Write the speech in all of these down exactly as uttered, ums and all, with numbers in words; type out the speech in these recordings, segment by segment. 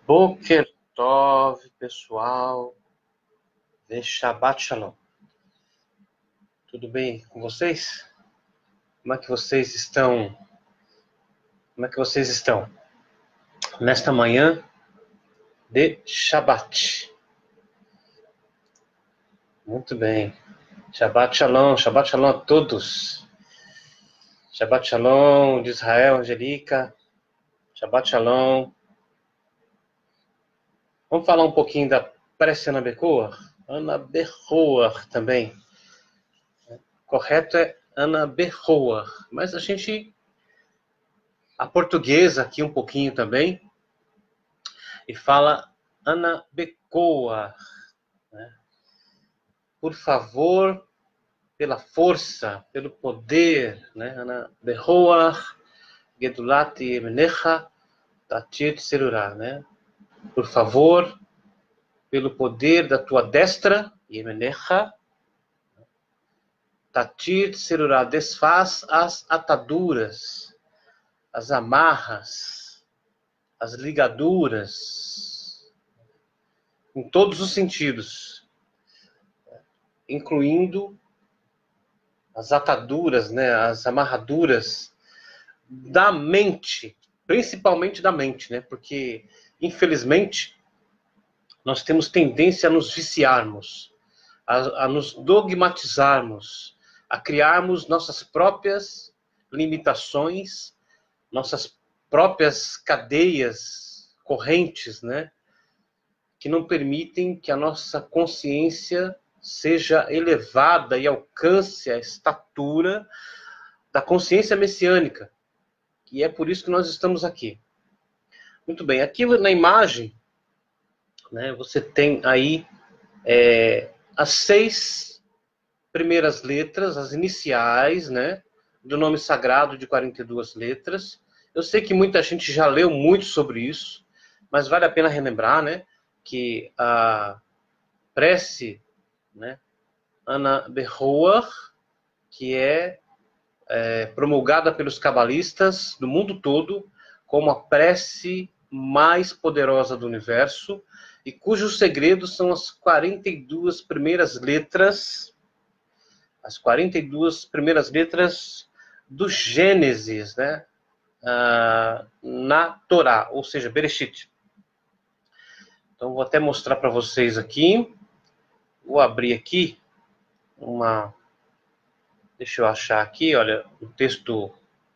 Boker Tov, pessoal, de Shabbat Shalom. Tudo bem com vocês? Como é que vocês estão? Como é que vocês estão? Nesta manhã de Shabbat. Muito bem. Shabbat Shalom, Shabbat Shalom a todos. Shabbat Shalom de Israel, Angelica. Shabbat Shalom. Vamos falar um pouquinho da prece Ana Bechoar? Ana Bechoar também. Correto é Ana Bechoar, mas a gente, a portuguesa aqui um pouquinho também, e fala Ana Bechoar, né? Por favor, pela força, pelo poder, né? Ana Bechoar, Gedulat Yeminecha, Tatir Tserurah, né? Por favor, pelo poder da tua destra, Yeminecha, Tatir Tserurah, desfaz as ataduras, as amarras, as ligaduras, em todos os sentidos, incluindo as ataduras, né, as amarraduras da mente, principalmente da mente, né, porque, infelizmente, nós temos tendência a nos viciarmos, a, a nos dogmatizarmos, a criarmos nossas próprias limitações, nossas próprias cadeias, correntes, né? Que não permitem que a nossa consciência seja elevada e alcance a estatura da consciência messiânica. E é por isso que nós estamos aqui. Muito bem, aqui na imagem, né, você tem aí é, as seis primeiras letras, as iniciais, né, do nome sagrado de quarenta e duas letras. Eu sei que muita gente já leu muito sobre isso, mas vale a pena relembrar, né, que a prece, né, Ana Bechoar, que é, é promulgada pelos cabalistas do mundo todo como a prece mais poderosa do universo e cujos segredos são as quarenta e duas primeiras letras, as quarenta e duas primeiras letras do Gênesis, né, uh, na Torá, ou seja, Bereshit. Então, vou até mostrar para vocês aqui. Vou abrir aqui uma... Deixa eu achar aqui, olha, o um texto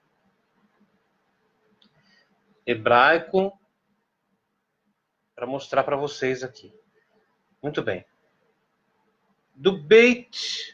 hebraico para mostrar para vocês aqui. Muito bem. Do Beit,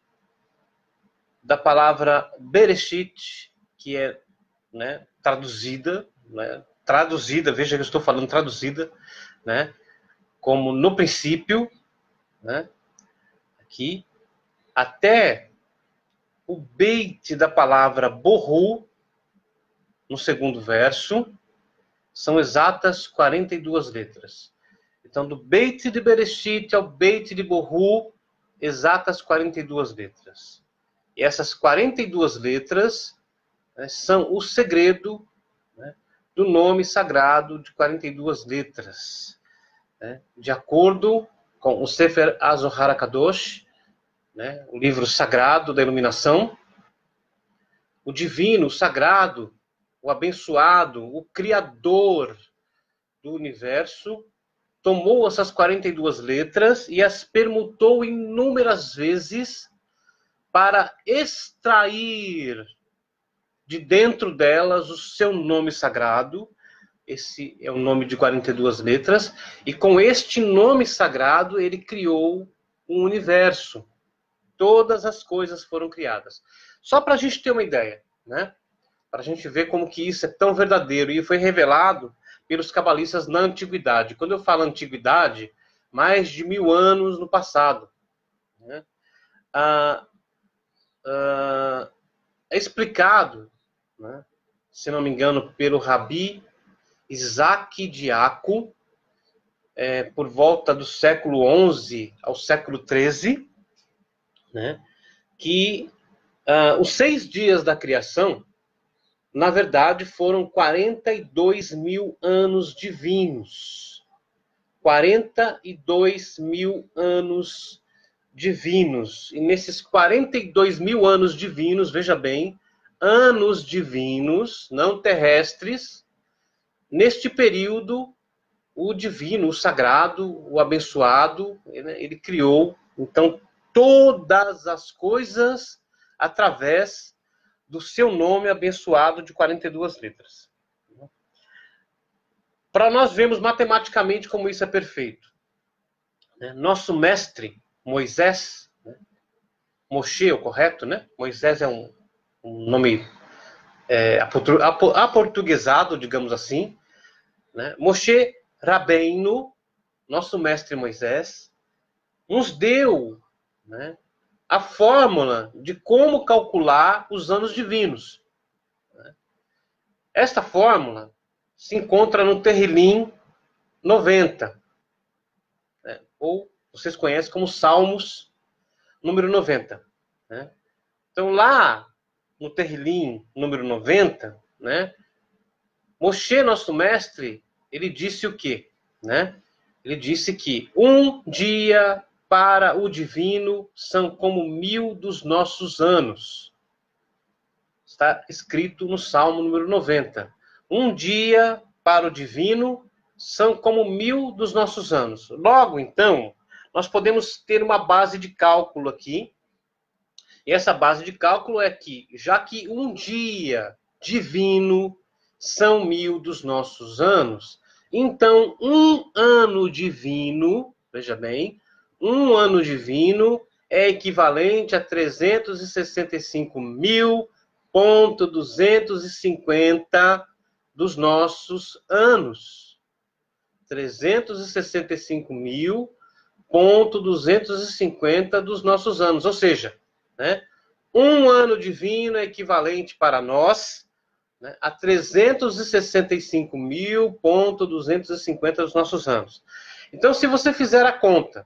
da palavra Bereshit, que é, né, traduzida, né, traduzida, veja que eu estou falando traduzida, né, como no princípio, né, aqui, até o Beit da palavra Borru, no segundo verso, são exatas quarenta e duas letras. Então, do Beit de Bereshit ao Beit de Borru, exatas quarenta e duas letras. E essas quarenta e duas letras, né, são o segredo, né, do nome sagrado de quarenta e duas letras. Né, de acordo com o Sefer HaZohar HaKadosh, né, o livro sagrado da iluminação, o divino, o sagrado, o abençoado, o criador do universo, tomou essas quarenta e duas letras e as permutou inúmeras vezes para extrair de dentro delas o seu nome sagrado. Esse é o nome de quarenta e duas letras. E com este nome sagrado, ele criou um universo. Todas as coisas foram criadas. Só para a gente ter uma ideia, né? Para a gente ver como que isso é tão verdadeiro. E foi revelado pelos cabalistas na antiguidade. Quando eu falo antiguidade, mais de mil anos no passado, né? Ah, Uh, é explicado, né, se não me engano, pelo Rabi Isaac Diaco, é, por volta do século onze ao século treze, né, que uh, os seis dias da criação na verdade, foram quarenta e dois mil anos divinos. quarenta e dois mil anos divinos. E nesses quarenta e dois mil anos divinos, veja bem, anos divinos, não terrestres, neste período, o divino, o sagrado, o abençoado, ele, ele criou, então, todas as coisas através do seu nome abençoado de quarenta e duas letras. Para nós vermos matematicamente como isso é perfeito. Nosso mestre, Moisés, Moshe, o correto, né? Moisés é um, um nome é, aportuguesado, digamos assim. Né? Moshe Rabbeinu, nosso mestre Moisés, nos deu, né, a fórmula de como calcular os anos divinos. Esta fórmula se encontra no Terrilim noventa, né, ou vocês conhecem como Salmos número noventa. Né? Então, lá no Terrilim número noventa, né, Moshe, nosso mestre, ele disse o quê? Né? Ele disse que um dia para o divino são como mil dos nossos anos. Está escrito no Salmo número noventa. Um dia para o divino são como mil dos nossos anos. Logo, então, nós podemos ter uma base de cálculo aqui. E essa base de cálculo é que, já que um dia divino são mil dos nossos anos, então um ano divino, veja bem, um ano divino é equivalente a trezentos e sessenta e cinco mil ponto duzentos e cinquenta dos nossos anos. trezentos e sessenta e cinco mil ponto duzentos e cinquenta dos nossos anos. Ou seja, né, um ano divino é equivalente para nós, né, a trezentos e sessenta e cinco mil ponto duzentos e cinquenta dos nossos anos. Então, se você fizer a conta,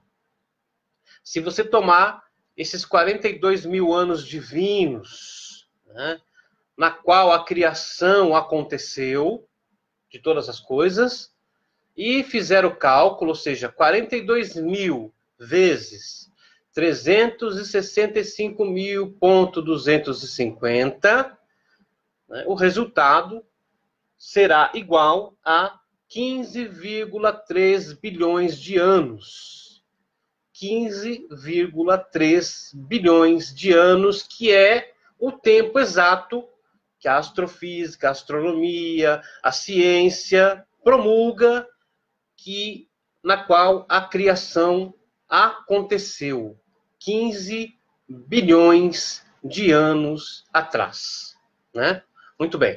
se você tomar esses quarenta e dois mil anos divinos, né, na qual a criação aconteceu, de todas as coisas, e fizer o cálculo, ou seja, quarenta e dois mil vezes trezentos e sessenta e cinco mil ponto duzentos e cinquenta, né, o resultado será igual a quinze vírgula três bilhões de anos. quinze vírgula três bilhões de anos, que é o tempo exato que a astrofísica, a astronomia, a ciência promulga, que, na qual a criação aconteceu quinze bilhões de anos atrás. Né? Muito bem.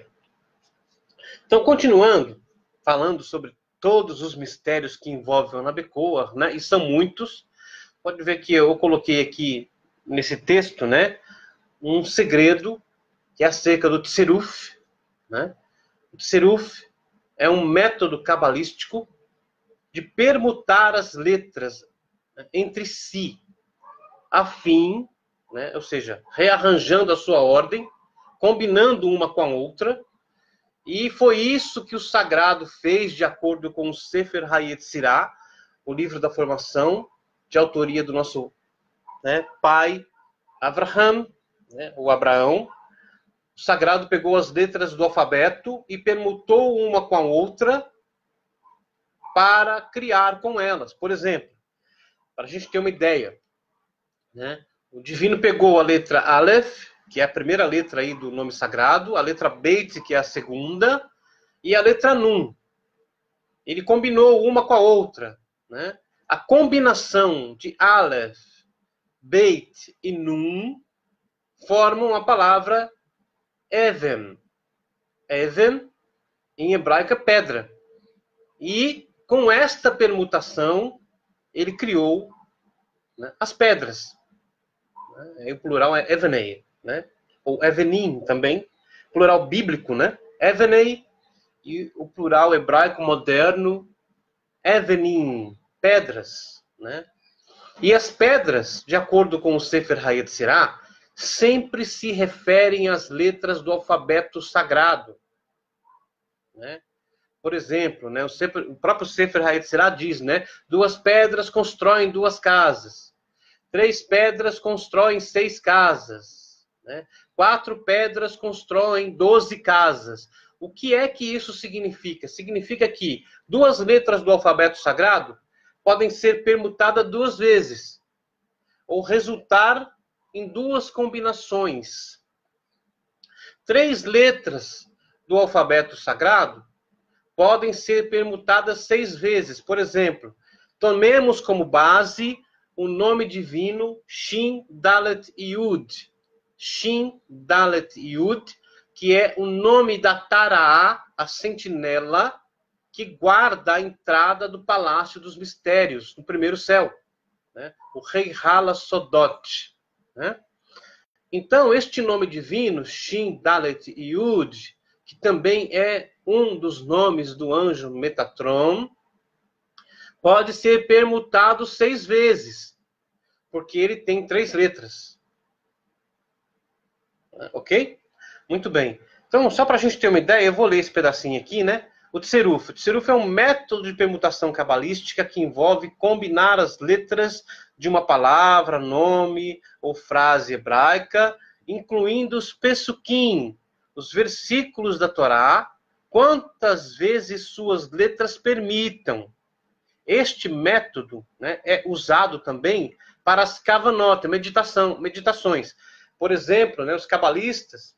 Então, continuando, falando sobre todos os mistérios que envolvem o Anabecoa, né? E são muitos. Pode ver que eu coloquei aqui nesse texto, né, um segredo que é acerca do Tseruf. Né? O Tseruf é um método cabalístico de permutar as letras entre si, a fim, né, ou seja, rearranjando a sua ordem, combinando uma com a outra, e foi isso que o sagrado fez de acordo com o Sefer HaYetzirah, o livro da formação, de autoria do nosso, né, pai Abraham, né, o Abraão. O sagrado pegou as letras do alfabeto e permutou uma com a outra para criar com elas. Por exemplo, para a gente ter uma ideia, né, o divino pegou a letra Aleph, que é a primeira letra aí do nome sagrado, a letra Beit, que é a segunda, e a letra Nun. Ele combinou uma com a outra. Né? A combinação de Aleph, Beit e Nun formam a palavra Even. Even, em hebraico, é pedra. E com esta permutação, ele criou, né, as pedras. Né? O plural é Evenei, né? Ou Evenim também, plural bíblico, né? Evenei, e o plural hebraico moderno, Evenim, pedras. Né? E as pedras, de acordo com o Sefer HaYetzirah, sempre se referem às letras do alfabeto sagrado, né? Por exemplo, né, o, Sefer, o próprio Sefer HaYetzirah diz, né, duas pedras constroem duas casas, três pedras constroem seis casas, né? Quatro pedras constroem doze casas. O que é que isso significa? Significa que duas letras do alfabeto sagrado podem ser permutadas duas vezes, ou resultar em duas combinações. Três letras do alfabeto sagrado podem ser permutadas seis vezes. Por exemplo, tomemos como base o nome divino Shin Dalet Yud. Shin Dalet Yud, que é o nome da Taraá, a sentinela, que guarda a entrada do Palácio dos Mistérios, no primeiro céu, né? O Rei Hala Sodot, né? Então, este nome divino, Shin Dalet Yud, que também é um dos nomes do anjo Metatron, pode ser permutado seis vezes, porque ele tem três letras. Ok? Muito bem. Então, só para a gente ter uma ideia, eu vou ler esse pedacinho aqui, né? O tseruf. O tseruf é um método de permutação cabalística que envolve combinar as letras de uma palavra, nome ou frase hebraica, incluindo os pesukim, os versículos da Torá, quantas vezes suas letras permitam. Este método, né, é usado também para as kavanot, meditação, meditações. Por exemplo, né, os cabalistas,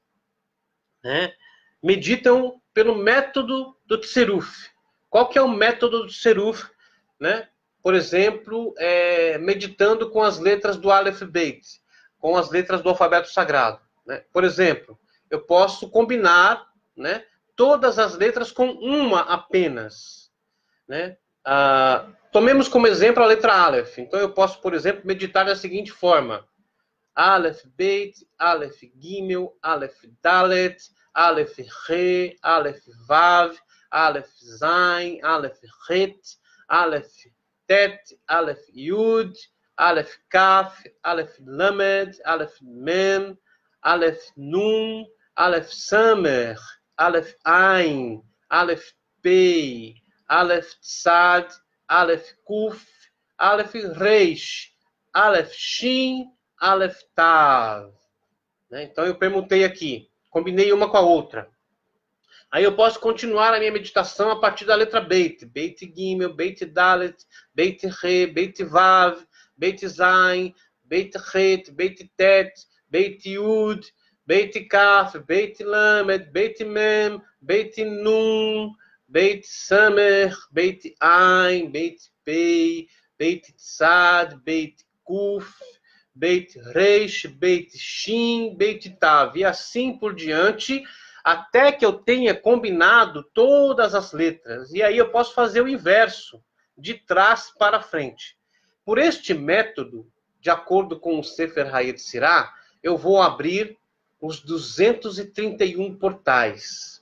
né, meditam pelo método do tseruf. Qual que é o método do tseruf? Né? Por exemplo, é, meditando com as letras do Aleph Beit, com as letras do alfabeto sagrado. Né? Por exemplo, eu posso combinar, né, todas as letras com uma apenas. Né? Ah, tomemos como exemplo a letra Aleph. Então eu posso, por exemplo, meditar da seguinte forma: Aleph Beit, Aleph Gimel, Aleph Dalet, Aleph Re, Aleph Vav, Aleph Zain, Aleph Het, Aleph Tet, Aleph Yud, Aleph Kaf, Aleph Lamed, Aleph Mem, Aleph Nun, Aleph Samer, Aleph Ain, Aleph Pei, Aleph Tzad, Aleph Kuf, Aleph Reish, Aleph Shin, Aleph Tav. Né? Então eu permutei aqui, combinei uma com a outra. Aí eu posso continuar a minha meditação a partir da letra Beit. Beit Gimel, Beit Dalet, Beit Re, Beit Vav, Beit Zain, Beit Het, Beit Tet, Beit Yud, Beit Kaf, Beit Lamed, Beit Mem, Beit Nun, Beit Samer, Beit Ain, Beit Pei, Beit Tzad, Beit Kuf, Beit Reish, Beit Shin, Beit Tav, e assim por diante, até que eu tenha combinado todas as letras. E aí eu posso fazer o inverso, de trás para frente. Por este método, de acordo com o Sefer HaYetzirah, eu vou abrir os duzentos e trinta e um portais.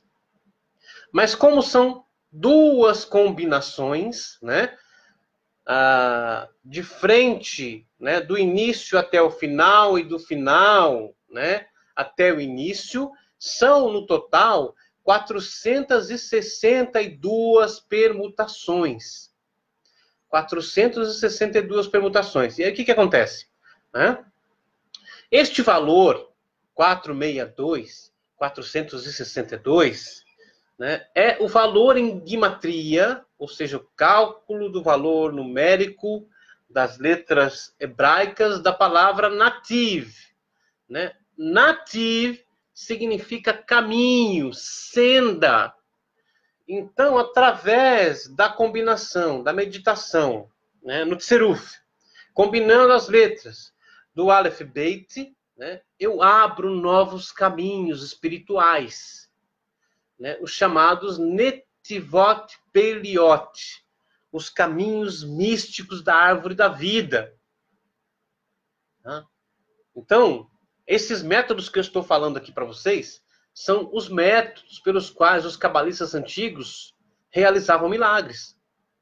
Mas como são duas combinações, né? Ah, de frente, né, do início até o final e do final, né, até o início, são no total quatrocentas e sessenta e duas permutações. quatrocentas e sessenta e duas permutações. E aí o que, que acontece? Né? Este valor, quatrocentos e sessenta e dois, quatrocentos e sessenta e dois, né, é o valor em gimatria, ou seja, o cálculo do valor numérico das letras hebraicas da palavra nativ. Né? Nativ significa caminho, senda. Então, através da combinação, da meditação, né, no tseruf, combinando as letras do Aleph Beit, né, eu abro novos caminhos espirituais. Né, os chamados Netivot Peliot, os caminhos místicos da árvore da vida. Tá? Então, esses métodos que eu estou falando aqui para vocês são os métodos pelos quais os cabalistas antigos realizavam milagres.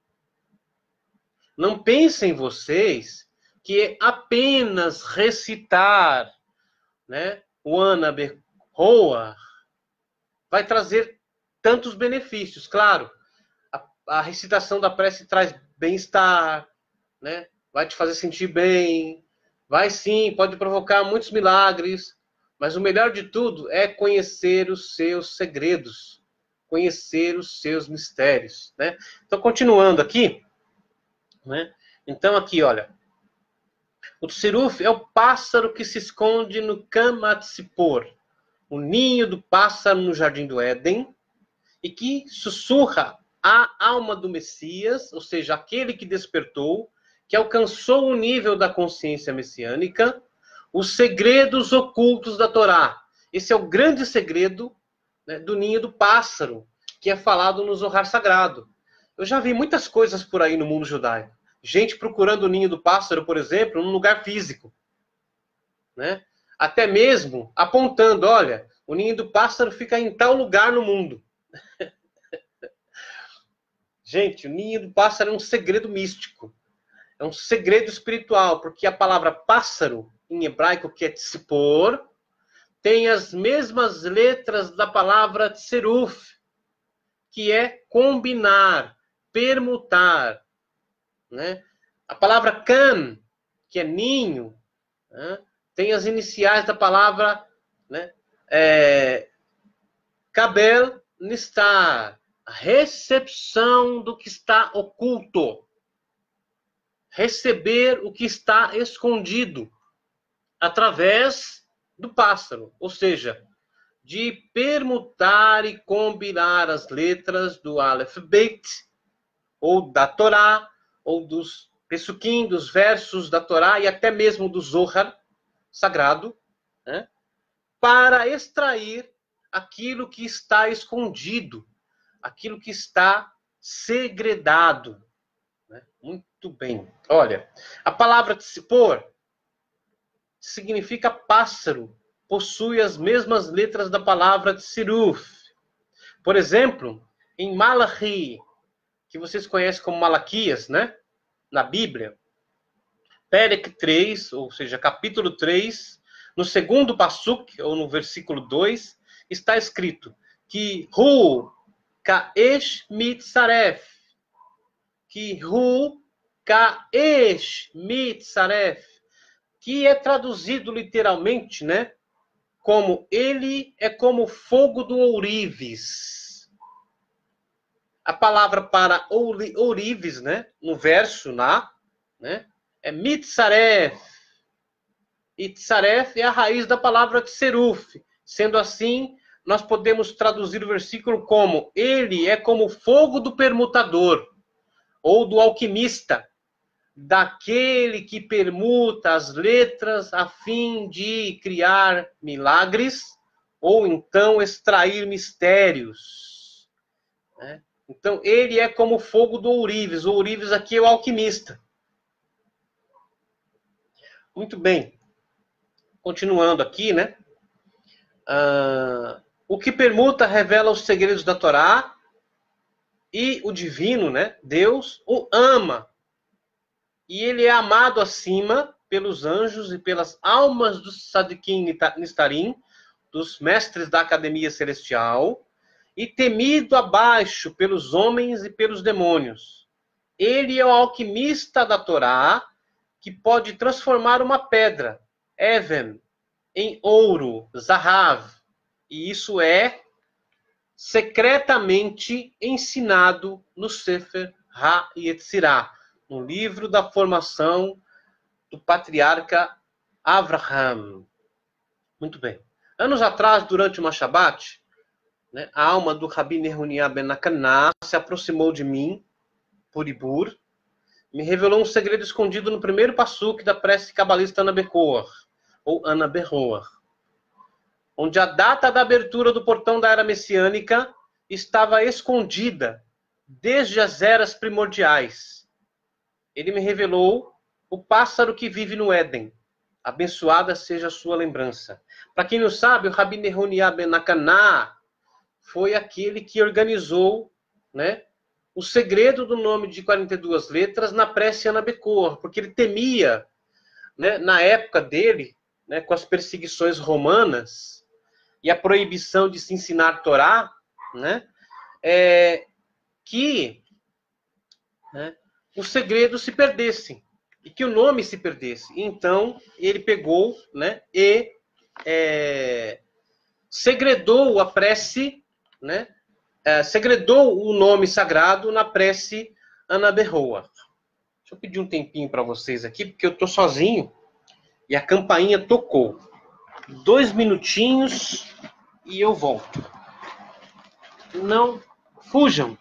Não pensem vocês que apenas recitar né, o Ana Berroa, vai trazer tantos benefícios. Claro, a, a recitação da prece traz bem-estar, né, vai te fazer sentir bem, vai sim, pode provocar muitos milagres, mas o melhor de tudo é conhecer os seus segredos, conhecer os seus mistérios, né? Então, continuando aqui, né? Então, aqui, olha, o tsiruf é o pássaro que se esconde no Kamatsipor, o ninho do pássaro no Jardim do Éden, e que sussurra a alma do Messias, ou seja, aquele que despertou, que alcançou o nível da consciência messiânica, os segredos ocultos da Torá. Esse é o grande segredo, né, do ninho do pássaro, que é falado no Zohar Sagrado. Eu já vi muitas coisas por aí no mundo judaico. Gente procurando o ninho do pássaro, por exemplo, num lugar físico, né? Até mesmo apontando, olha, o ninho do pássaro fica em tal lugar no mundo. Gente, o ninho do pássaro é um segredo místico. É um segredo espiritual, porque a palavra pássaro, em hebraico, que é tzipor, tem as mesmas letras da palavra tseruf, que é combinar, permutar, né? A palavra kan, que é ninho, né, tem as iniciais da palavra, né, é, kabel nistar, a recepção do que está oculto, receber o que está escondido através do pássaro, ou seja, de permutar e combinar as letras do Aleph Beit, ou da Torá, ou dos Pesukim, dos versos da Torá, e até mesmo do Zohar sagrado, né, para extrair aquilo que está escondido, aquilo que está segredado. Né? Muito bem. Olha, a palavra tzipor significa pássaro, possui as mesmas letras da palavra tsiruf. Por exemplo, em Malachi, que vocês conhecem como Malaquias, né? Na Bíblia, Perek três, ou seja, capítulo três, no segundo pasuk, ou no versículo dois, está escrito que Hu Kaesh Mitzaref, que Hu Kaesh Mitzaref, que é traduzido literalmente, né, como ele é como fogo do ourives. A palavra para ourives, né, no verso na, né, é mitzaref. E tzaref é a raiz da palavra tseruf. Sendo assim, nós podemos traduzir o versículo como ele é como fogo do permutador ou do alquimista, daquele que permuta as letras a fim de criar milagres ou então extrair mistérios. Né? Então, ele é como o fogo do ourives. O ourives aqui é o alquimista. Muito bem. Continuando aqui, né? Ah, o que permuta revela os segredos da Torá e o divino, né? Deus o ama. E ele é amado acima pelos anjos e pelas almas dos Sadikim Nistarim, dos mestres da academia celestial, e temido abaixo pelos homens e pelos demônios. Ele é o alquimista da Torá, que pode transformar uma pedra, Even, em ouro, Zahav. E isso é secretamente ensinado no Sefer HaYetzirah, no livro da formação do patriarca Avraham. Muito bem. Anos atrás, durante uma Shabbat, né, a alma do Rabi Nehunia ben Akaná se aproximou de mim, por Ibur, me revelou um segredo escondido no primeiro passuque da prece cabalista Ana Berroa, ou Ana Berroa, onde a data da abertura do portão da era messiânica estava escondida desde as eras primordiais. Ele me revelou o pássaro que vive no Éden. Abençoada seja a sua lembrança. Para quem não sabe, o Rabi Nehunia ben Akaná foi aquele que organizou, né, o segredo do nome de quarenta e duas letras na prece Ana Berroa, porque ele temia, né, na época dele, né, com as perseguições romanas e a proibição de se ensinar Torá, né, é, que, né, os segredos se perdessem e que o nome se perdesse. Então, ele pegou, né, e é, segredou a prece, né, é, segredou o nome sagrado na prece Anaberroa. Deixa eu pedir um tempinho para vocês aqui, porque eu estou sozinho e a campainha tocou. Dois minutinhos e eu volto. Não fujam.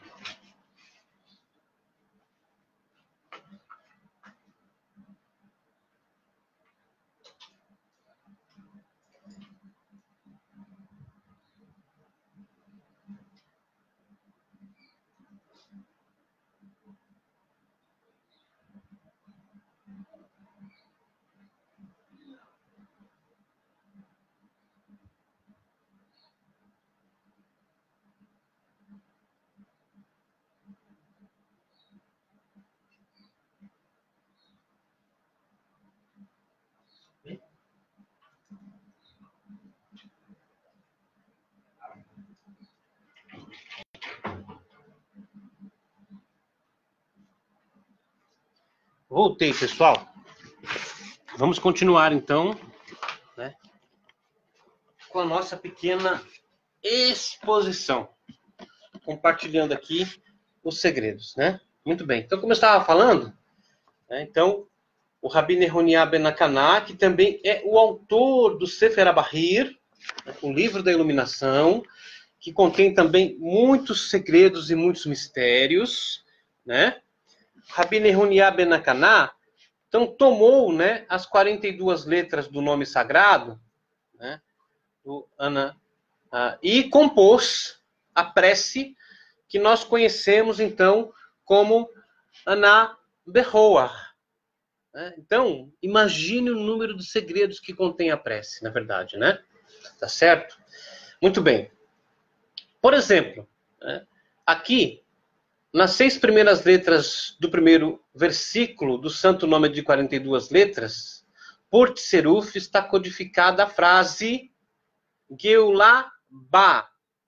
Voltei, pessoal. Vamos continuar, então, né, com a nossa pequena exposição, compartilhando aqui os segredos, né? Muito bem. Então, como eu estava falando, né, então, o Rabi Nehoniah ben Akaná, que também é o autor do Sefer HaBahir, né, o livro da iluminação, que contém também muitos segredos e muitos mistérios, né? Rabi Nehoniah ben Akaná, então, tomou, né, as quarenta e duas letras do nome sagrado, né, do Ana, uh, e compôs a prece que nós conhecemos, então, como Ana Berroa. Né? Então, imagine o número de segredos que contém a prece, na verdade, né? Tá certo? Muito bem. Por exemplo, né, aqui, nas seis primeiras letras do primeiro versículo do Santo Nome de quarenta e duas letras, por Tseruf está codificada a frase Geulah Ba.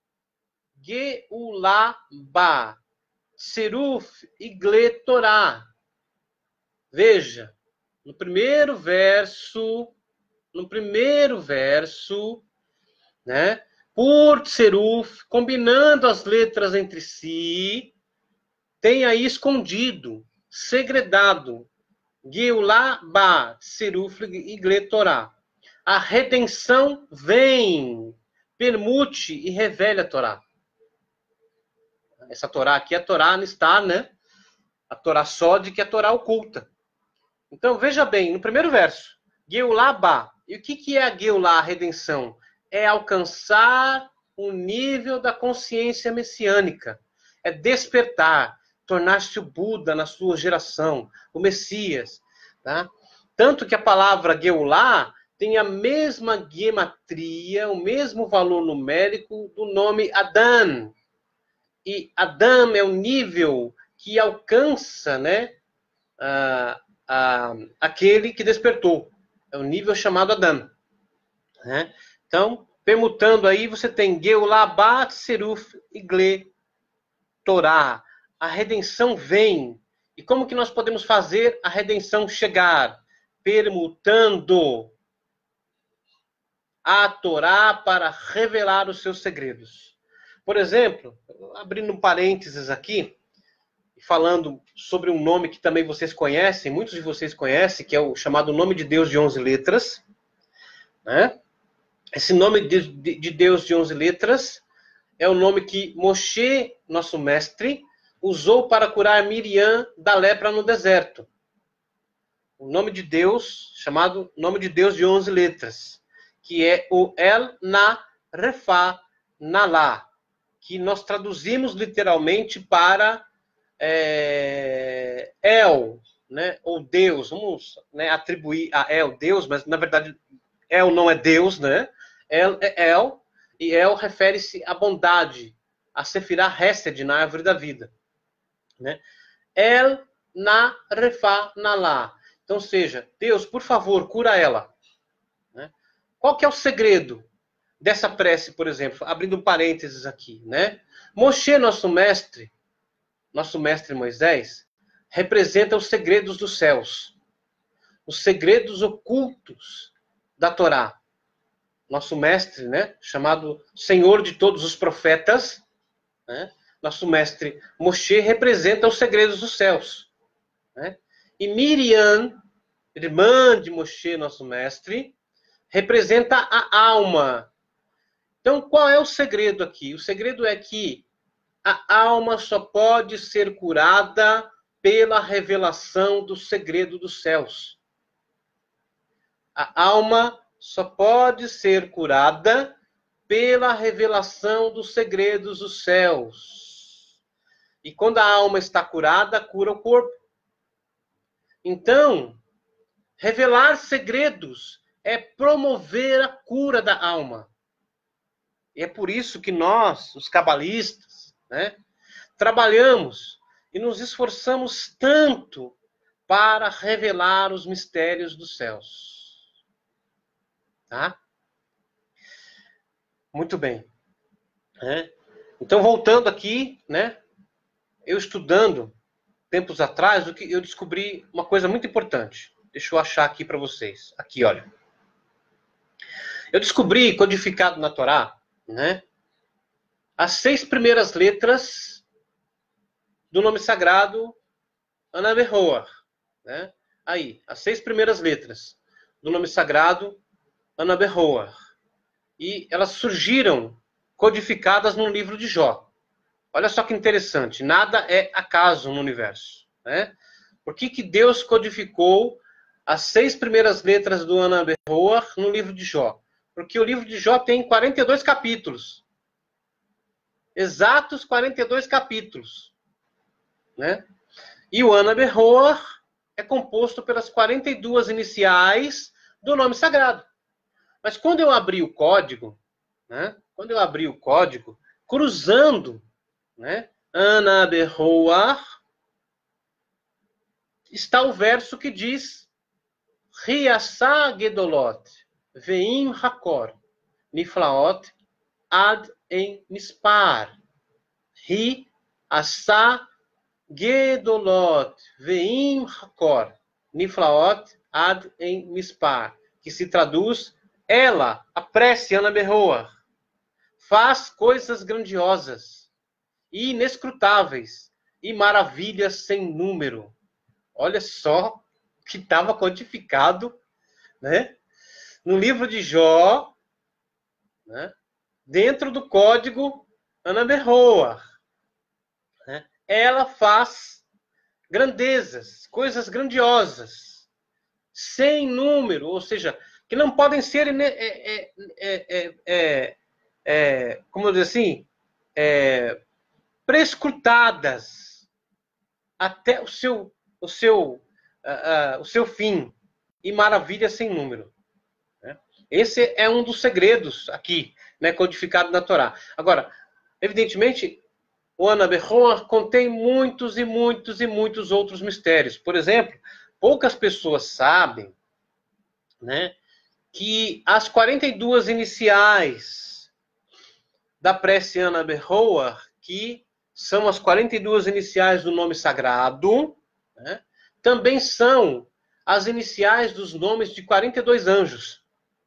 Geulah Ba. Tseruf Igle Torá. Veja, no primeiro verso, no primeiro verso, né, por Tseruf, combinando as letras entre si, tem aí escondido, segredado, Geulah Ba, Tseruf Igle Torá. A redenção vem, permute e revela a Torá. Essa Torá aqui, a Torá não está, né? A Torá sódica, que é a Torá oculta. Então, veja bem, no primeiro verso, Geulah Ba. E o que, que é a Geulah, a redenção? É alcançar o nível da consciência messiânica. É despertar, tornar-se o Buda na sua geração, o Messias. Tá? Tanto que a palavra Geulah tem a mesma gematria, o mesmo valor numérico do nome Adam. E Adam é o nível que alcança, né, a, a, aquele que despertou. É o nível chamado Adam. Né? Então, permutando aí, você tem Geulah Ba, Tseruf, Igle, Torá. A redenção vem. E como que nós podemos fazer a redenção chegar? Permutando a Torá para revelar os seus segredos. Por exemplo, abrindo um parênteses aqui, falando sobre um nome que também vocês conhecem, muitos de vocês conhecem, que é o chamado Nome de Deus de onze letras. Né? Esse nome de, de, de Deus de onze letras é o nome que Moshe, nosso mestre, usou para curar Miriam da lepra no deserto. O nome de Deus, chamado Nome de Deus de onze letras, que é o El Na Refa Nalá, que nós traduzimos literalmente para é, El, né, ou Deus. Vamos, né, atribuir a El Deus, mas na verdade El não é Deus, né? El é El, e El refere-se à bondade, a Sefirah Hesed, na árvore da vida. Né? El Na Refa Nalá. Então, seja, Deus, por favor, cura ela. Né? qual que é o segredo dessa prece, por exemplo? Abrindo um parênteses aqui, né? Moshe, nosso mestre, nosso mestre Moisés, representa os segredos dos céus, os segredos ocultos da Torá. Nosso mestre, né, chamado Senhor de todos os profetas, né, nosso mestre Moshe representa os segredos dos céus. Né? E Miriam, irmã de Moshe, nosso mestre, representa a alma. Então, qual é o segredo aqui? O segredo é que a alma só pode ser curada pela revelação do segredo dos céus. A alma só pode ser curada pela revelação dos segredos dos céus. E quando a alma está curada, cura o corpo. Então, revelar segredos é promover a cura da alma. E é por isso que nós, os cabalistas, né, trabalhamos e nos esforçamos tanto para revelar os mistérios dos céus. Tá? Muito bem. É. Então, voltando aqui, né, eu estudando, tempos atrás, eu descobri uma coisa muito importante. Deixa eu achar aqui para vocês. Aqui, olha. Eu descobri, codificado na Torá, né, as seis primeiras letras do nome sagrado Anabehoar. Né? Aí, as seis primeiras letras do nome sagrado Anabehoar. E elas surgiram codificadas no livro de Jó. Olha só que interessante. Nada é acaso no universo. Né? Por que que Deus codificou as seis primeiras letras do Anabehoar no livro de Jó? Porque o livro de Jó tem quarenta e dois capítulos. Exatos quarenta e dois capítulos. Né? E o Anabehoar é composto pelas quarenta e duas iniciais do nome sagrado. Mas quando eu abri o código, né? Quando eu abri o código, cruzando, né? Anabehoar, está o verso que diz Riasá Gedolot, Veim Hakor, Niflaot, Ad em Mispar. Ri Asa Gedolot, Veim Hakor, Niflaot, Ad em Mispar. Que se traduz, ela, a prece Anabehoar, faz coisas grandiosas e inescrutáveis e maravilhas sem número. Olha só que estava codificado, né, no livro de Jó, né, dentro do código Anabehoar. Né? Ela faz grandezas, coisas grandiosas, sem número, ou seja, que não podem ser, é, é, é, é, é, como eu dizer assim, é, prescrutadas até o seu, o seu, uh, uh, o seu fim, e maravilha sem número. Né? Esse é um dos segredos aqui, né, codificado na Torá. Agora, evidentemente, o Anabehoar contém muitos e muitos e muitos outros mistérios. Por exemplo, poucas pessoas sabem, né, que as quarenta e duas iniciais da prece Anabehoar, que são as quarenta e duas iniciais do nome sagrado, né, também são as iniciais dos nomes de quarenta e dois anjos.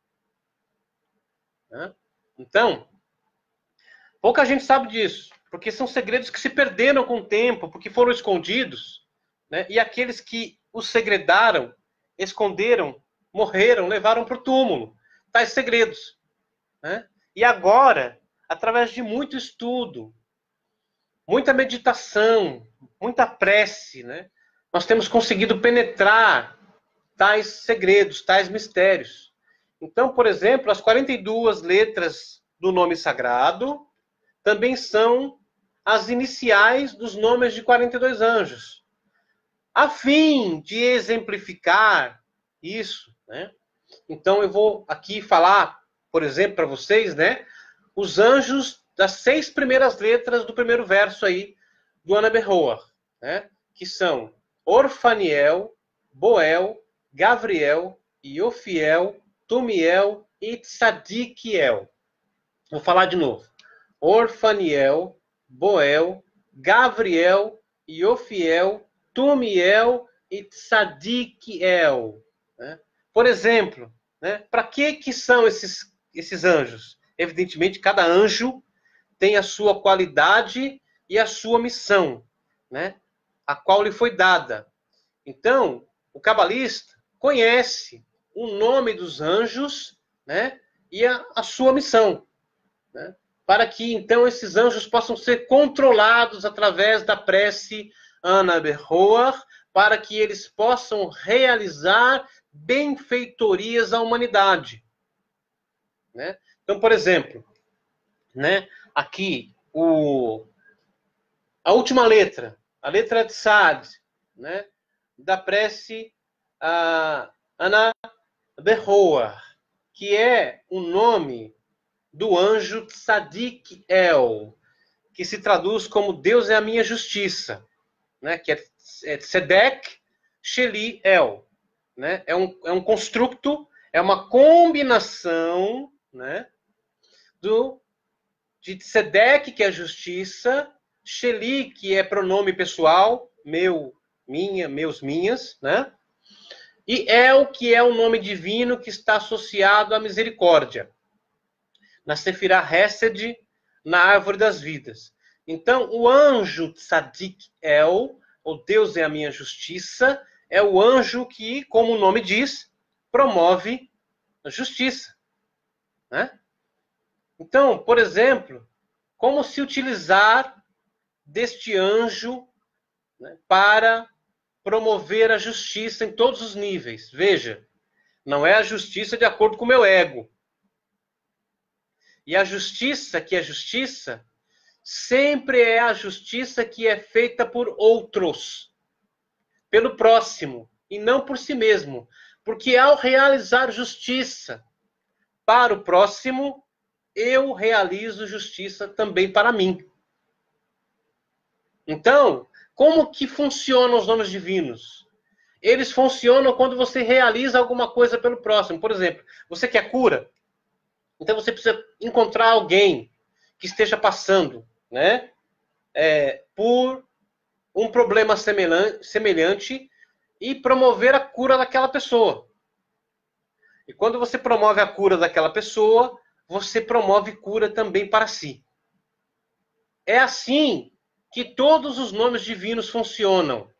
Né? Então, pouca gente sabe disso, porque são segredos que se perderam com o tempo, porque foram escondidos, né, e aqueles que os segredaram, esconderam, morreram, levaram para o túmulo tais segredos. Né? E agora, através de muito estudo, muita meditação, muita prece, né, nós temos conseguido penetrar tais segredos, tais mistérios. Então, por exemplo, as quarenta e duas letras do nome sagrado também são as iniciais dos nomes de quarenta e dois anjos. A fim de exemplificar isso, né? Então eu vou aqui falar, por exemplo, para vocês, né, os anjos das seis primeiras letras do primeiro verso aí do Anabehoar, né, que são Orfaniel, Boel, Gavriel, Iofiel, Tumiel, e Tzadikiel. Vou falar de novo. Orfaniel, Boel, Gavriel, Iofiel, Tumiel e Tzadikiel. Né? Por exemplo, né, para que, que são esses, esses anjos? Evidentemente, cada anjo tem a sua qualidade e a sua missão, né, a qual lhe foi dada. Então, o cabalista conhece o nome dos anjos, né, e a, a sua missão, né, para que, então, esses anjos possam ser controlados através da prece Ana Berroar, para que eles possam realizar benfeitorias à humanidade. Né? Então, por exemplo, né, aqui, o, a última letra, a letra de Sad, né, da prece a Ana Berroar, que é o nome do anjo Tzadikiel, que se traduz como Deus é a minha justiça, né, que é, é Tzedek Sheli El. Né, é, um, é um construto, é uma combinação, né, do, de Tzedek, que é justiça, Sheli, que é pronome pessoal, meu, minha, meus, minhas, né? E El, que é o nome divino que está associado à misericórdia, na Sefirah Hesed, na árvore das vidas. Então, o anjo Tzadik El, o Deus é a minha justiça, é o anjo que, como o nome diz, promove a justiça. Né? Então, por exemplo, como se utilizar deste anjo, né, para promover a justiça em todos os níveis? Veja, não é a justiça de acordo com o meu ego. E a justiça que é justiça, sempre é a justiça que é feita por outros, pelo próximo, e não por si mesmo. Porque ao realizar justiça para o próximo, eu realizo justiça também para mim. Então, como que funcionam os nomes divinos? Eles funcionam quando você realiza alguma coisa pelo próximo. Por exemplo, você quer cura? Então você precisa encontrar alguém que esteja passando, né, é, por um problema semelhante e promover a cura daquela pessoa. E quando você promove a cura daquela pessoa, você promove cura também para si. É assim que todos os nomes divinos funcionam.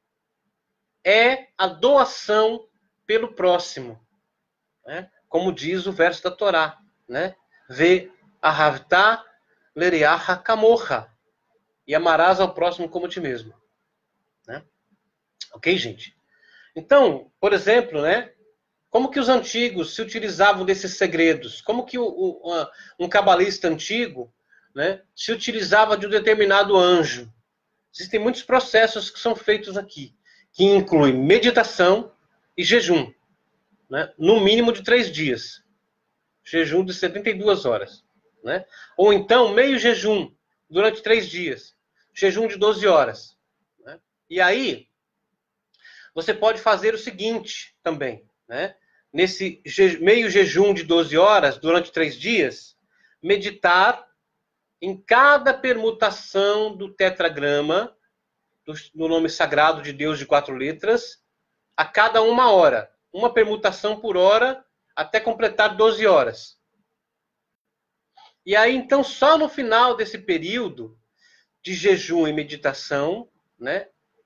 É a doação pelo próximo, né? Como diz o verso da Torá, né? Ve ahavta lereaha kamocha, e amarás ao próximo como a ti mesmo, né? Ok, gente? Então, por exemplo, né, como que os antigos se utilizavam desses segredos? Como que o, o, um cabalista antigo, né, se utilizava de um determinado anjo? Existem muitos processos que são feitos aqui, que incluem meditação e jejum, né, no mínimo de três dias. Jejum de setenta e duas horas. Né? Ou então, meio jejum, durante três dias. Jejum de doze horas. Né? E aí, você pode fazer o seguinte também, né? Nesse meio jejum de doze horas, durante três dias, meditar em cada permutação do tetragrama, do, do nome sagrado de Deus de quatro letras, a cada uma hora. Uma permutação por hora, até completar doze horas. E aí, então, só no final desse período de jejum e meditação, né?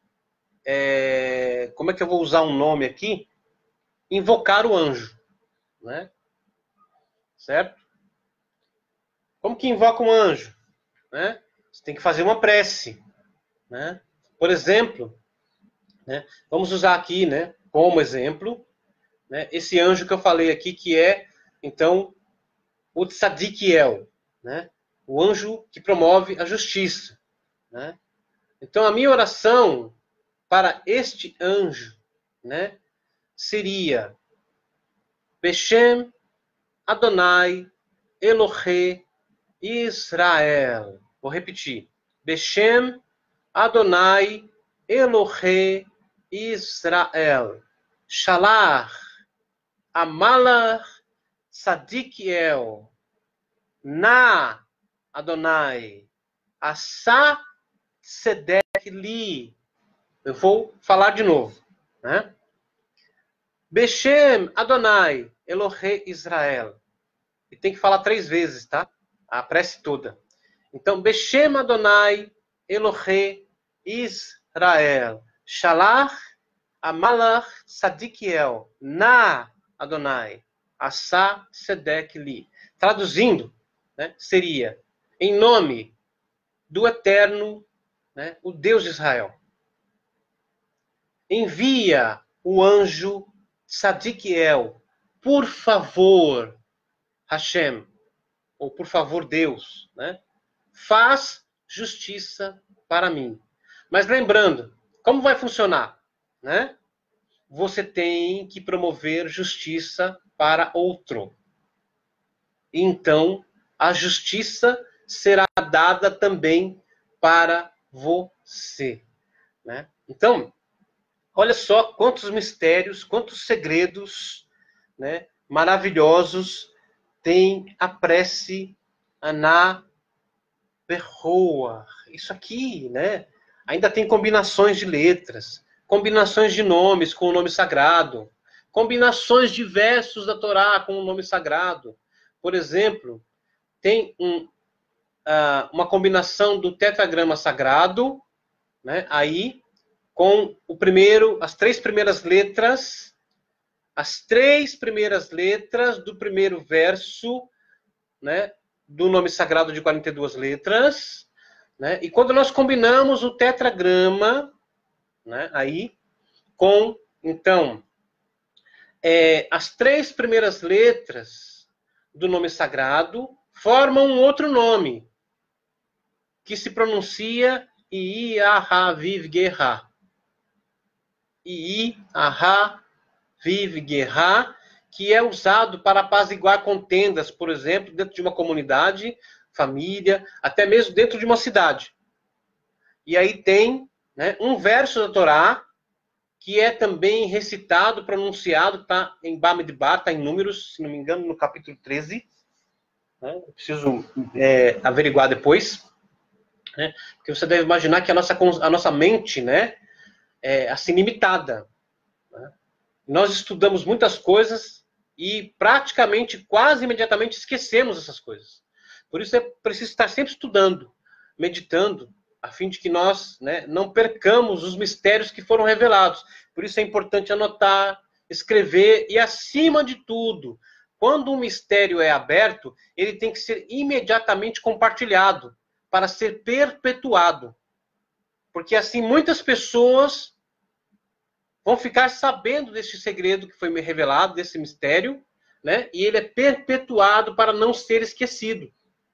É, como é que eu vou usar um nome aqui? Invocar o anjo, né? Certo? Como que invoca um anjo? Né? Você tem que fazer uma prece, né? Por exemplo, né? Vamos usar aqui, né, como exemplo, né, esse anjo que eu falei aqui, que é, então, o Tzadikiel, né? O anjo que promove a justiça, né? Então, a minha oração para este anjo, né, seria Beshem Adonai Elohe Israel. Vou repetir. Beshem Adonai Elohe Israel. Shalach Amalach Tzadikiel, Na Adonai, Asa Tzedek Li. Eu vou falar de novo, né? Beshem Adonai, Elohei Israel. E tem que falar três vezes, tá? A prece toda. Então, Beshem Adonai, Elohei Israel. Shalach Amalach Tzadikiel, Na Adonai, Asa Tzedek Li. Traduzindo, né, seria, em nome do Eterno, né, o Deus de Israel, envia o anjo Tzadikiel, por favor, Hashem, ou por favor, Deus, né, faz justiça para mim. Mas lembrando, como vai funcionar? Né? Você tem que promover justiça para outro. Então, a justiça será dada também para você. Né? Então, olha só quantos mistérios, quantos segredos, né, maravilhosos tem a prece Ana Berroa. Isso aqui, né? Ainda tem combinações de letras, combinações de nomes com o nome sagrado, combinações de versos da Torá com o nome sagrado. Por exemplo, tem um, uh, uma combinação do tetragrama sagrado, né, aí, com o primeiro, as três primeiras letras, as três primeiras letras do primeiro verso, né, do nome sagrado de quarenta e duas letras, né, e quando nós combinamos o tetragrama, né, aí, com, então, é, as três primeiras letras do nome sagrado formam um outro nome, que se pronuncia I-I-A-H-Viv-Gerá. I-I-A-H-Viv-Gerá, que é usado para apaziguar contendas, por exemplo, dentro de uma comunidade, família, até mesmo dentro de uma cidade. E aí tem, né, um verso da Torá, que é também recitado, pronunciado, está em Bamidbar, está em Números, se não me engano, no capítulo treze. Né? Eu preciso é, averiguar depois. Né? Porque você deve imaginar que a nossa, a nossa mente, né, é assim limitada. Né? Nós estudamos muitas coisas e praticamente, quase imediatamente, esquecemos essas coisas. Por isso é preciso estar sempre estudando, meditando, a fim de que nós, né, não percamos os mistérios que foram revelados. Por isso é importante anotar, escrever e, acima de tudo, quando um mistério é aberto, ele tem que ser imediatamente compartilhado para ser perpetuado. Porque assim muitas pessoas vão ficar sabendo desse segredo que foi me revelado, desse mistério, né, e ele é perpetuado para não ser esquecido.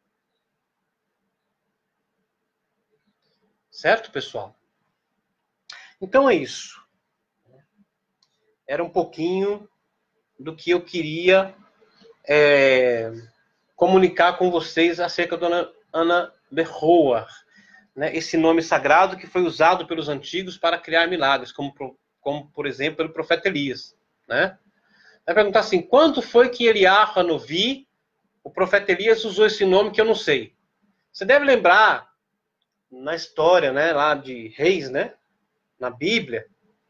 Certo, pessoal? Então é isso. Era um pouquinho do que eu queria é, comunicar com vocês acerca da Ana, Ana Berroa, né? Esse nome sagrado que foi usado pelos antigos para criar milagres, como, como por exemplo, pelo profeta Elias. Né? Vai perguntar assim, quando foi que Eliyahu Hanovi, o profeta Elias, usou esse nome que eu não sei? Você deve lembrar, na história, né, lá de Reis, né, na Bíblia,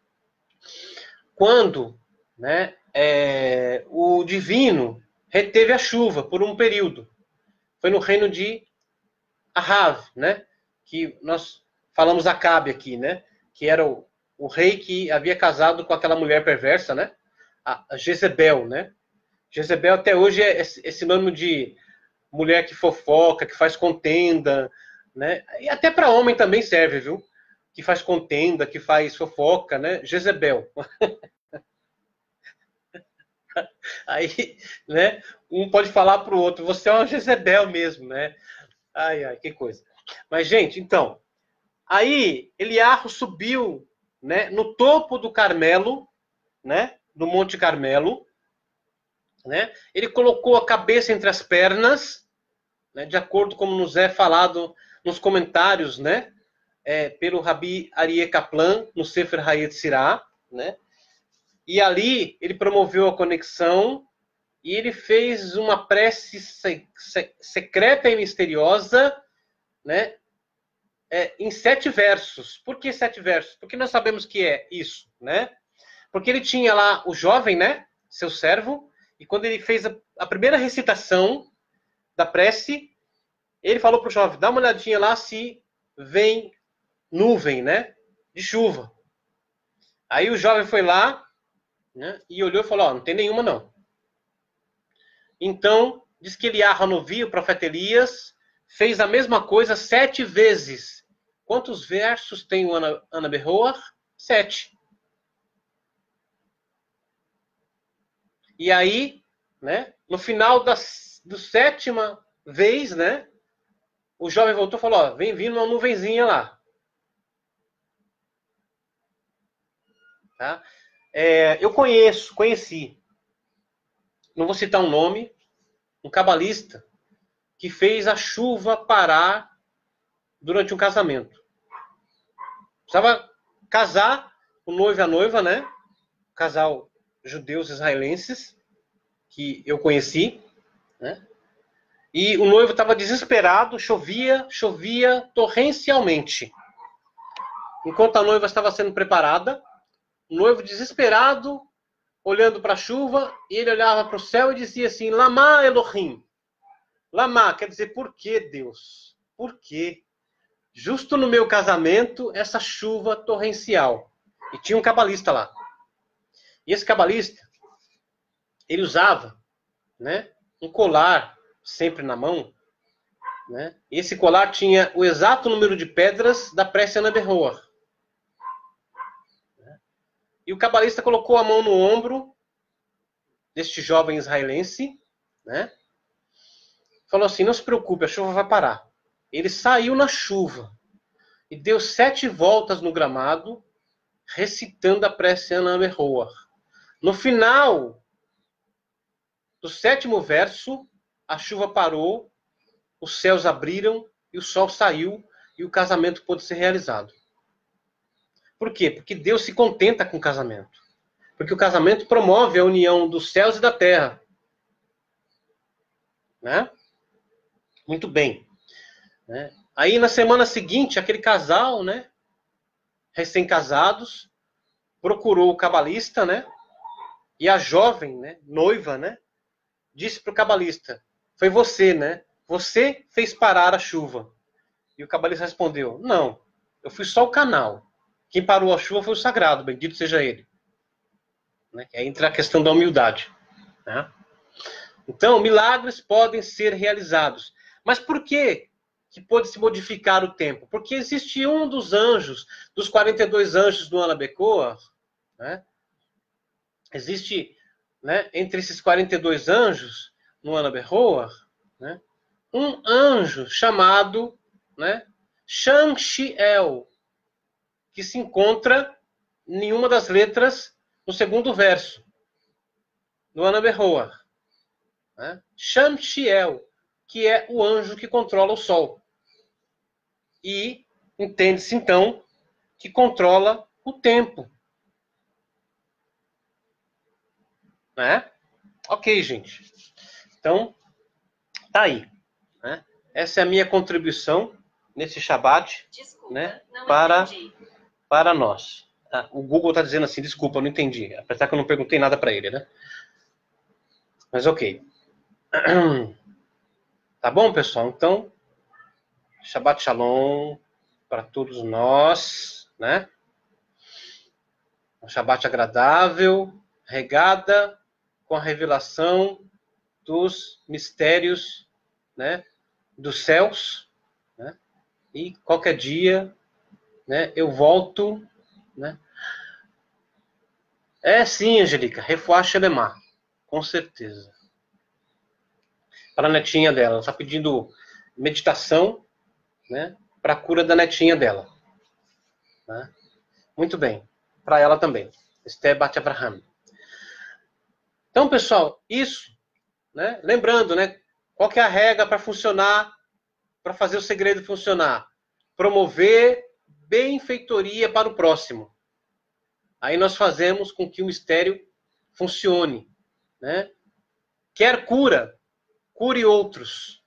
quando, né, é, o divino reteve a chuva por um período. Foi no reino de Ahav, né, que nós falamos Acabe aqui, né, que era o, o rei que havia casado com aquela mulher perversa, né, a, a Jezebel, né. Jezebel até hoje é esse nome de mulher que fofoca, que faz contenda, né? E até para homem também serve, viu? Que faz contenda, que faz fofoca, né? Jezebel. Aí, né? Um pode falar para o outro, você é uma Jezebel mesmo, né? Ai, ai, que coisa. Mas, gente, então, aí Eliyahu subiu, né, no topo do Carmelo, né? Do Monte Carmelo, né? Ele colocou a cabeça entre as pernas, né, de acordo com nos é falado nos comentários, né, é, pelo Rabi Aryeh Kaplan, no Sefer Hayet Sirah, né, e ali ele promoveu a conexão, e ele fez uma prece se, se, secreta e misteriosa, né, é, em sete versos. Por que sete versos? Porque nós sabemos que é isso, né? Porque ele tinha lá o jovem, né, seu servo, e quando ele fez a, a primeira recitação da prece, ele falou para o jovem, dá uma olhadinha lá se vem nuvem, né, de chuva. Aí o jovem foi lá, né, e olhou e falou, ó, não tem nenhuma não. Então, diz que Eliá Hanovi, o profeta Elias, fez a mesma coisa sete vezes. Quantos versos tem o Ana, Ana Berroa? Sete. E aí, né, no final da do sétima vez, né, o jovem voltou e falou, ó, vem vindo uma nuvenzinha lá. Tá? É, eu conheço, conheci, não vou citar um nome, um cabalista que fez a chuva parar durante um casamento. Precisava casar o noivo e a noiva, né? Casal judeus israelenses, que eu conheci, né? E o noivo estava desesperado, chovia, chovia torrencialmente. Enquanto a noiva estava sendo preparada, o noivo desesperado, olhando para a chuva, e ele olhava para o céu e dizia assim, Lama Elohim. Lama, quer dizer, por que, Deus? Por quê? Justo no meu casamento, essa chuva torrencial. E tinha um cabalista lá. E esse cabalista, ele usava, né, um colar sempre na mão, né? E esse colar tinha o exato número de pedras da prece Ana Berroa. E o cabalista colocou a mão no ombro deste jovem israelense, né? Falou assim, não se preocupe, a chuva vai parar. Ele saiu na chuva e deu sete voltas no gramado, recitando a prece Ana Berroa. No final do sétimo verso, a chuva parou, os céus abriram e o sol saiu e o casamento pôde ser realizado. Por quê? Porque Deus se contenta com o casamento. Porque o casamento promove a união dos céus e da terra. Né? Muito bem. Né? Aí na semana seguinte, aquele casal, né, recém-casados, procurou o cabalista, né? E a jovem, né, noiva, né, disse para o cabalista, foi você, né? Você fez parar a chuva. E o cabalista respondeu, não, eu fui só o canal. Quem parou a chuva foi o sagrado, bendito seja ele. Né? Aí entra a questão da humildade. Né? Então, milagres podem ser realizados. Mas por que que pode se modificar o tempo? Porque existe um dos anjos, dos quarenta e dois anjos do Ana Berroa, né? Existe, né, entre esses quarenta e dois anjos no Ana Berroa, né, um anjo chamado, né, Shamshiel, que se encontra em uma das letras no segundo verso do Ana Berroa. Né? Shamshiel, que é o anjo que controla o sol. E entende-se, então, que controla o tempo. Né? Ok, gente. Então, tá aí. Né? Essa é a minha contribuição nesse Shabbat, desculpa, né, para, para nós. Ah, o Google está dizendo assim, desculpa, eu não entendi. Apesar que eu não perguntei nada para ele, né? Mas ok. Tá bom, pessoal? Então, Shabbat Shalom para todos nós, né? Um Shabbat agradável, regada com a revelação dos mistérios, né, dos céus, né? E qualquer dia, né, eu volto, né? É sim, Angelica, Refuah Shelemah, com certeza. Para a netinha dela, ela está pedindo meditação, né, para a cura da netinha dela. Né? Muito bem, para ela também. Esther Bat Abraham. Então, pessoal, isso, né? Lembrando, né? Qual que é a regra para funcionar, para fazer o segredo funcionar? Promover benfeitoria para o próximo. Aí nós fazemos com que o mistério funcione, né? Quer cura? Cure outros.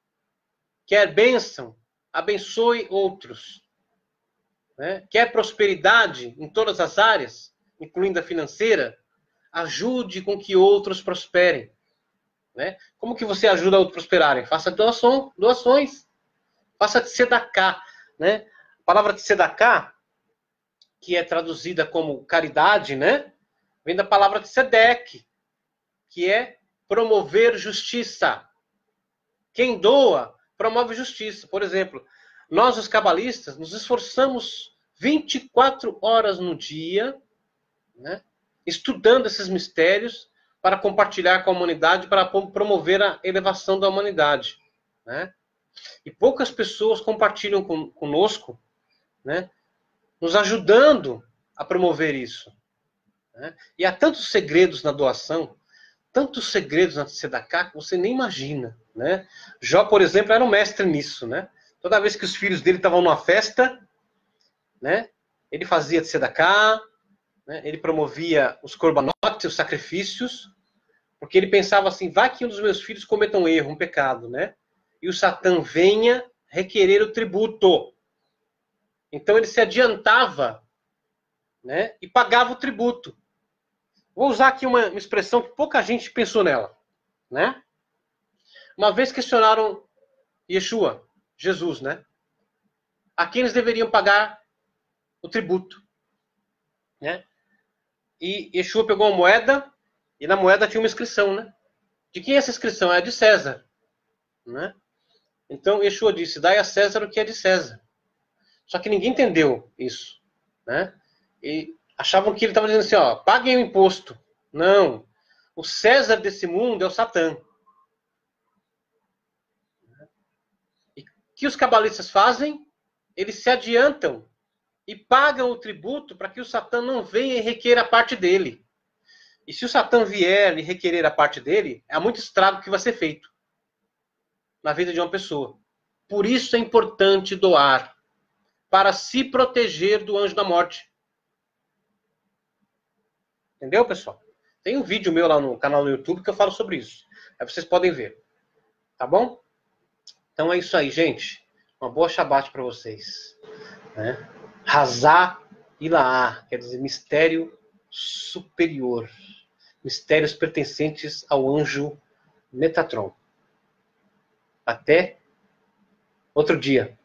Quer bênção? Abençoe outros. Né? Quer prosperidade em todas as áreas, incluindo a financeira? Ajude com que outros prosperem. Né? Como que você ajuda outros a prosperarem? Faça doação, doações. Faça tzedakah. Né? A palavra tzedakah, que é traduzida como caridade, né? Vem da palavra tzedek, que é promover justiça. Quem doa, promove justiça. Por exemplo, nós, os cabalistas, nos esforçamos vinte e quatro horas no dia, né, estudando esses mistérios para compartilhar com a humanidade, para promover a elevação da humanidade. Né? E poucas pessoas compartilham com, conosco, né, nos ajudando a promover isso. Né? E há tantos segredos na doação, tantos segredos na tzedakah que você nem imagina. Né? Jó, por exemplo, era um mestre nisso. Né? Toda vez que os filhos dele estavam numa festa, né, ele fazia tzedakah, né, ele promovia os corbanotes, os sacrifícios, porque ele pensava assim, vai que um dos meus filhos cometa um erro, um pecado, né? E o Satã venha requerer o tributo. Então ele se adiantava, né, e pagava o tributo. Vou usar aqui uma, uma expressão que pouca gente pensou nela. Né? Uma vez questionaram Yeshua, Jesus, né? A quem eles deveriam pagar o tributo. Né? E Yeshua pegou uma moeda, e na moeda tinha uma inscrição. Né? De quem é essa inscrição? É de César. Né? Então Yeshua disse, dai a César o que é de César. Só que ninguém entendeu isso. Né? E achavam que ele estava dizendo assim, ó, paguem o imposto. Não. O César desse mundo é o Satã. E o que os cabalistas fazem? Eles se adiantam e pagam o tributo para que o Satã não venha e requeira a parte dele. E se o Satã vier e requerer a parte dele, há muito estrago que vai ser feito na vida de uma pessoa. Por isso é importante doar, para se proteger do anjo da morte. Entendeu, pessoal? Tem um vídeo meu lá no canal no YouTube que eu falo sobre isso. Aí vocês podem ver. Tá bom? Então é isso aí, gente. Uma boa Shabbat para vocês. Né? Hazá Ilaá, quer dizer mistério superior. Mistérios pertencentes ao anjo Metatron. Até outro dia.